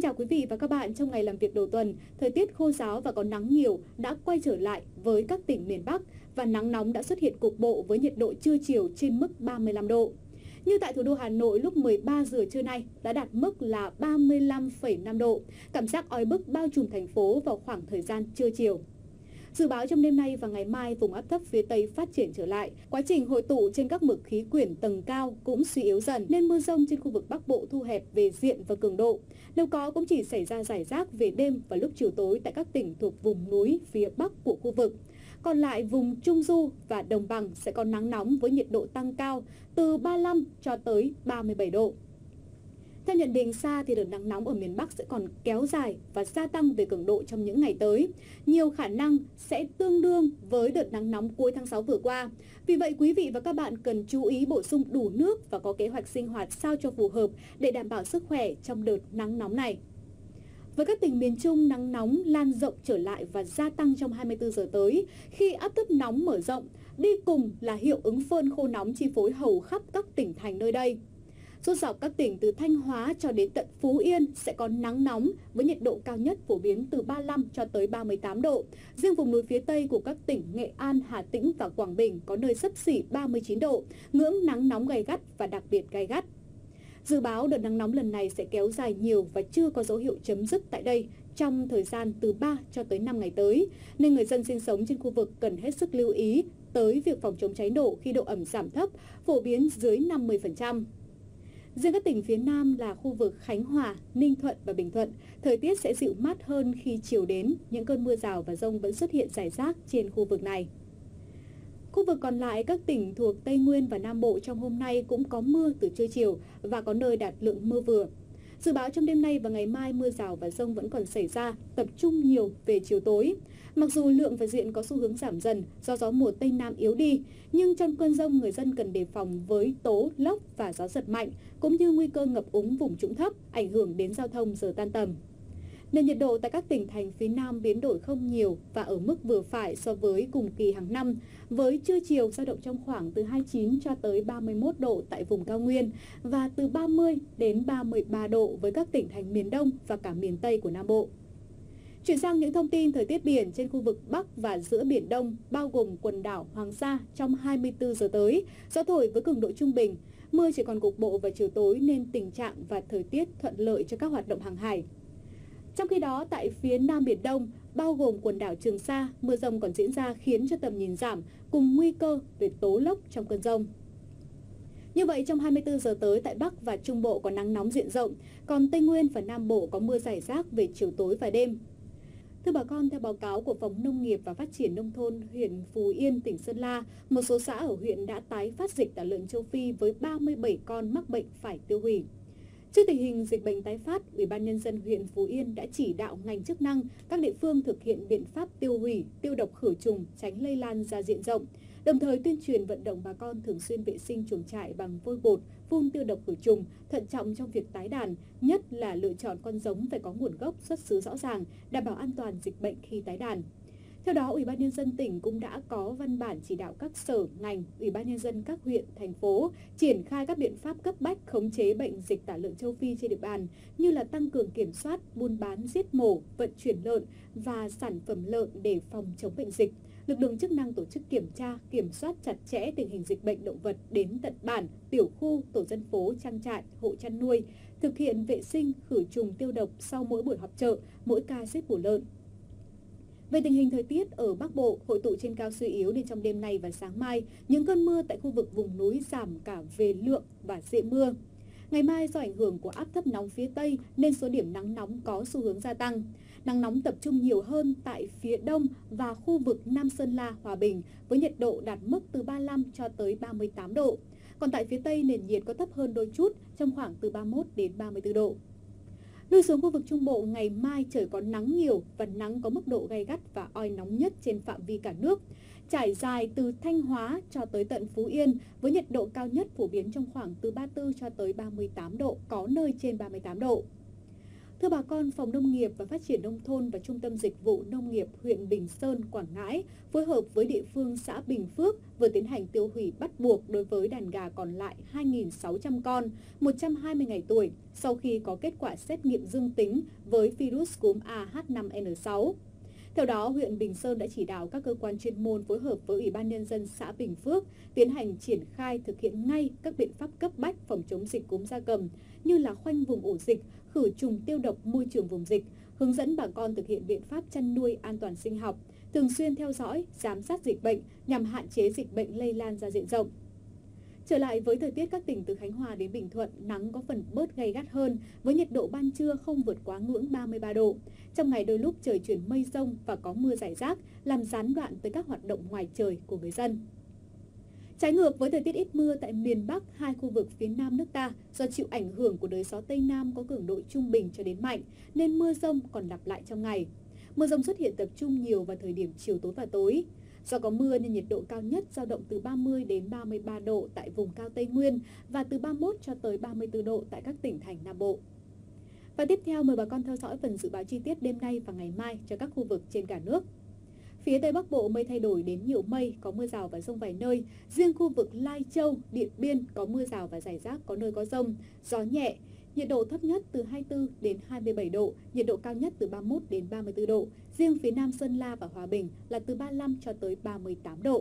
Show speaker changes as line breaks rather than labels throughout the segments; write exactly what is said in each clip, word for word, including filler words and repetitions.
chào quý vị và các bạn. Trong ngày làm việc đầu tuần, thời tiết khô ráo và có nắng nhiều đã quay trở lại với các tỉnh miền Bắc và nắng nóng đã xuất hiện cục bộ với nhiệt độ trưa chiều trên mức ba mươi lăm độ. Như tại thủ đô Hà Nội lúc mười ba giờ trưa nay đã đạt mức là ba mươi lăm phẩy năm độ. Cảm giác oi bức bao trùm thành phố vào khoảng thời gian trưa chiều. Dự báo trong đêm nay và ngày mai vùng áp thấp phía Tây phát triển trở lại. Quá trình hội tụ trên các mực khí quyển tầng cao cũng suy yếu dần nên mưa rông trên khu vực Bắc Bộ thu hẹp về diện và cường độ. Nếu có cũng chỉ xảy ra rải rác về đêm và lúc chiều tối tại các tỉnh thuộc vùng núi phía Bắc của khu vực. Còn lại vùng Trung Du và Đồng Bằng sẽ có nắng nóng với nhiệt độ tăng cao từ ba mươi lăm cho tới ba mươi bảy độ. Theo nhận định xa thì đợt nắng nóng ở miền Bắc sẽ còn kéo dài và gia tăng về cường độ trong những ngày tới. Nhiều khả năng sẽ tương đương với đợt nắng nóng cuối tháng sáu vừa qua. Vì vậy quý vị và các bạn cần chú ý bổ sung đủ nước và có kế hoạch sinh hoạt sao cho phù hợp để đảm bảo sức khỏe trong đợt nắng nóng này. Với các tỉnh miền Trung, nắng nóng lan rộng trở lại và gia tăng trong hai mươi tư giờ tới khi áp thấp nóng mở rộng, đi cùng là hiệu ứng phơn khô nóng chi phối hầu khắp các tỉnh thành nơi đây. Suốt dọc các tỉnh từ Thanh Hóa cho đến tận Phú Yên sẽ có nắng nóng với nhiệt độ cao nhất phổ biến từ ba mươi lăm cho tới ba mươi tám độ. Riêng vùng núi phía Tây của các tỉnh Nghệ An, Hà Tĩnh và Quảng Bình có nơi xấp xỉ ba mươi chín độ, ngưỡng nắng nóng gay gắt và đặc biệt gay gắt. Dự báo đợt nắng nóng lần này sẽ kéo dài nhiều và chưa có dấu hiệu chấm dứt tại đây trong thời gian từ ba cho tới năm ngày tới, nên người dân sinh sống trên khu vực cần hết sức lưu ý tới việc phòng chống cháy nổ khi độ ẩm giảm thấp, phổ biến dưới năm mươi phần trăm. Riêng các tỉnh phía Nam là khu vực Khánh Hòa, Ninh Thuận và Bình Thuận, thời tiết sẽ dịu mát hơn khi chiều đến, những cơn mưa rào và dông vẫn xuất hiện rải rác trên khu vực này. Khu vực còn lại các tỉnh thuộc Tây Nguyên và Nam Bộ trong hôm nay cũng có mưa từ trưa chiều và có nơi đạt lượng mưa vừa. Dự báo trong đêm nay và ngày mai mưa rào và dông vẫn còn xảy ra, tập trung nhiều về chiều tối. Mặc dù lượng và diện có xu hướng giảm dần do gió mùa Tây Nam yếu đi, nhưng trong cơn dông người dân cần đề phòng với tố, lốc và gió giật mạnh, cũng như nguy cơ ngập úng vùng trũng thấp, ảnh hưởng đến giao thông giờ tan tầm. Nền nhiệt độ tại các tỉnh thành phía Nam biến đổi không nhiều và ở mức vừa phải so với cùng kỳ hàng năm, với trưa chiều dao động trong khoảng từ hai mươi chín cho tới ba mươi mốt độ tại vùng cao nguyên và từ ba mươi đến ba mươi ba độ với các tỉnh thành miền Đông và cả miền Tây của Nam Bộ. Chuyển sang những thông tin thời tiết biển trên khu vực Bắc và giữa Biển Đông, bao gồm quần đảo Hoàng Sa trong hai mươi tư giờ tới, gió thổi với cường độ trung bình, mưa chỉ còn cục bộ vào chiều tối nên tình trạng và thời tiết thuận lợi cho các hoạt động hàng hải. Trong khi đó, tại phía Nam Biển Đông, bao gồm quần đảo Trường Sa, mưa rông còn diễn ra khiến cho tầm nhìn giảm cùng nguy cơ về tố lốc trong cơn rông. Như vậy, trong hai mươi tư giờ tới tại Bắc và Trung Bộ có nắng nóng diện rộng, còn Tây Nguyên và Nam Bộ có mưa rải rác về chiều tối và đêm. Thưa bà con, theo báo cáo của Phòng Nông nghiệp và Phát triển Nông thôn huyện Phú Yên, tỉnh Sơn La, một số xã ở huyện đã tái phát dịch tả lợn châu Phi với ba mươi bảy con mắc bệnh phải tiêu hủy. Trước tình hình dịch bệnh tái phát, Ủy ban Nhân dân huyện Phú Yên đã chỉ đạo ngành chức năng các địa phương thực hiện biện pháp tiêu hủy, tiêu độc khử trùng, tránh lây lan ra diện rộng, đồng thời tuyên truyền vận động bà con thường xuyên vệ sinh chuồng trại bằng vôi bột, phun tiêu độc khử trùng, thận trọng trong việc tái đàn, nhất là lựa chọn con giống phải có nguồn gốc xuất xứ rõ ràng, đảm bảo an toàn dịch bệnh khi tái đàn. Theo đó, Ủy ban Nhân dân tỉnh cũng đã có văn bản chỉ đạo các sở, ngành, Ủy ban Nhân dân các huyện, thành phố triển khai các biện pháp cấp bách khống chế bệnh dịch tả lợn châu Phi trên địa bàn như là tăng cường kiểm soát, buôn bán, giết mổ, vận chuyển lợn và sản phẩm lợn để phòng chống bệnh dịch. Lực lượng chức năng tổ chức kiểm tra, kiểm soát chặt chẽ tình hình dịch bệnh động vật đến tận bản, tiểu khu, tổ dân phố, trang trại, hộ chăn nuôi, thực hiện vệ sinh, khử trùng tiêu độc sau mỗi buổi họp chợ, mỗi ca giết mổ lợn. Về tình hình thời tiết ở Bắc Bộ, hội tụ trên cao suy yếu nên trong đêm nay và sáng mai, những cơn mưa tại khu vực vùng núi giảm cả về lượng và diện mưa. Ngày mai do ảnh hưởng của áp thấp nóng phía Tây nên số điểm nắng nóng có xu hướng gia tăng. Nắng nóng tập trung nhiều hơn tại phía Đông và khu vực Nam Sơn La, Hòa Bình với nhiệt độ đạt mức từ ba mươi lăm cho tới ba mươi tám độ. Còn tại phía Tây nền nhiệt có thấp hơn đôi chút trong khoảng từ ba mươi mốt đến ba mươi tư độ. Lui xuống khu vực Trung Bộ, ngày mai trời có nắng nhiều và nắng có mức độ gay gắt và oi nóng nhất trên phạm vi cả nước, trải dài từ Thanh Hóa cho tới tận Phú Yên với nhiệt độ cao nhất phổ biến trong khoảng từ ba mươi tư cho tới ba mươi tám độ, có nơi trên ba mươi tám độ. Thưa bà con, Phòng Nông nghiệp và Phát triển Nông thôn và Trung tâm Dịch vụ Nông nghiệp huyện Bình Sơn, Quảng Ngãi phối hợp với địa phương xã Bình Phước vừa tiến hành tiêu hủy bắt buộc đối với đàn gà còn lại hai nghìn sáu trăm con, một trăm hai mươi ngày tuổi sau khi có kết quả xét nghiệm dương tính với virus cúm A H năm N sáu. Theo đó, huyện Bình Sơn đã chỉ đạo các cơ quan chuyên môn phối hợp với Ủy ban Nhân dân xã Bình Phước tiến hành triển khai thực hiện ngay các biện pháp cấp bách phòng chống dịch cúm gia cầm như là khoanh vùng ổ dịch, khử trùng tiêu độc môi trường vùng dịch, hướng dẫn bà con thực hiện biện pháp chăn nuôi an toàn sinh học, thường xuyên theo dõi, giám sát dịch bệnh nhằm hạn chế dịch bệnh lây lan ra diện rộng. Trở lại với thời tiết các tỉnh từ Khánh Hòa đến Bình Thuận, nắng có phần bớt gay gắt hơn với nhiệt độ ban trưa không vượt quá ngưỡng ba mươi ba độ. Trong ngày đôi lúc trời chuyển mây rông và có mưa rải rác, làm gián đoạn tới các hoạt động ngoài trời của người dân. Trái ngược với thời tiết ít mưa tại miền Bắc, hai khu vực phía Nam nước ta do chịu ảnh hưởng của đới gió Tây Nam có cường độ trung bình cho đến mạnh nên mưa rông còn lặp lại trong ngày. Mưa rông xuất hiện tập trung nhiều vào thời điểm chiều tối và tối. Do có mưa nên nhiệt độ cao nhất dao động từ ba mươi đến ba mươi ba độ tại vùng cao Tây Nguyên và từ ba mươi mốt cho tới ba mươi tư độ tại các tỉnh thành Nam Bộ. Và tiếp theo mời bà con theo dõi phần dự báo chi tiết đêm nay và ngày mai cho các khu vực trên cả nước. Phía Tây Bắc Bộ mây thay đổi đến nhiều mây, có mưa rào và dông vài nơi. Riêng khu vực Lai Châu, Điện Biên có mưa rào và rải rác, có nơi có dông, gió nhẹ. Nhiệt độ thấp nhất từ hai mươi tư đến hai mươi bảy độ, nhiệt độ cao nhất từ ba mươi mốt đến ba mươi tư độ. Riêng phía Nam Sơn La và Hòa Bình là từ ba mươi lăm cho tới ba mươi tám độ.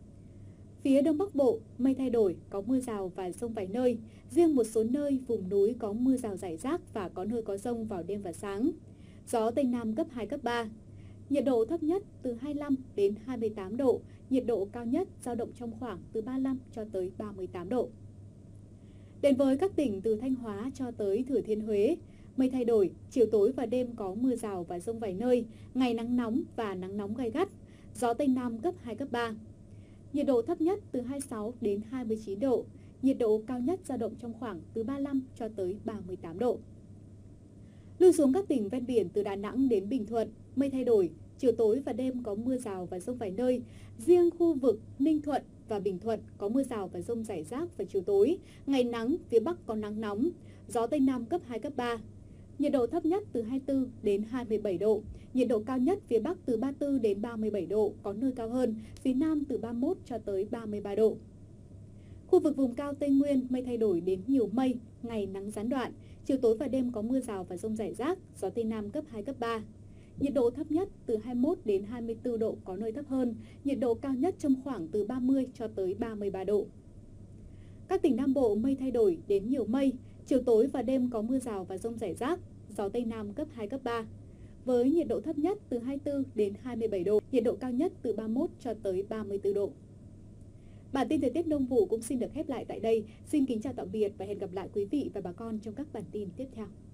Phía Đông Bắc Bộ, mây thay đổi, có mưa rào và dông vài nơi. Riêng một số nơi vùng núi có mưa rào rải rác và có nơi có dông vào đêm và sáng. Gió Tây Nam cấp hai, cấp ba. Nhiệt độ thấp nhất từ hai mươi lăm đến hai mươi tám độ, nhiệt độ cao nhất dao động trong khoảng từ ba mươi lăm cho tới ba mươi tám độ. Đến với các tỉnh từ Thanh Hóa cho tới Thừa Thiên Huế, mây thay đổi, chiều tối và đêm có mưa rào và dông vài nơi, ngày nắng nóng và nắng nóng gay gắt, gió Tây Nam cấp hai, cấp ba. Nhiệt độ thấp nhất từ hai mươi sáu đến hai mươi chín độ, nhiệt độ cao nhất dao động trong khoảng từ ba mươi lăm cho tới ba mươi tám độ. Lui xuống các tỉnh ven biển từ Đà Nẵng đến Bình Thuận, mây thay đổi, chiều tối và đêm có mưa rào và dông vài nơi. Riêng khu vực Ninh Thuận và Bình Thuận có mưa rào và dông rải rác vào chiều tối, ngày nắng, phía Bắc có nắng nóng, gió Tây Nam cấp hai, cấp ba. Nhiệt độ thấp nhất từ hai mươi tư đến hai mươi bảy độ, nhiệt độ cao nhất phía Bắc từ ba mươi tư đến ba mươi bảy độ, có nơi cao hơn, phía Nam từ ba mươi mốt cho tới ba mươi ba độ. Khu vực vùng cao Tây Nguyên mây thay đổi đến nhiều mây, ngày nắng gián đoạn, chiều tối và đêm có mưa rào và dông rải rác, gió Tây Nam cấp hai, cấp ba. Nhiệt độ thấp nhất từ hai mươi mốt đến hai mươi tư độ, có nơi thấp hơn, nhiệt độ cao nhất trong khoảng từ ba mươi cho tới ba mươi ba độ. Các tỉnh Nam Bộ mây thay đổi đến nhiều mây, chiều tối và đêm có mưa rào và dông rải rác, gió Tây Nam cấp hai, cấp ba. Với nhiệt độ thấp nhất từ hai mươi tư đến hai mươi bảy độ, nhiệt độ cao nhất từ ba mươi mốt cho tới ba mươi tư độ. Bản tin thời tiết nông vụ cũng xin được khép lại tại đây. Xin kính chào tạm biệt và hẹn gặp lại quý vị và bà con trong các bản tin tiếp theo.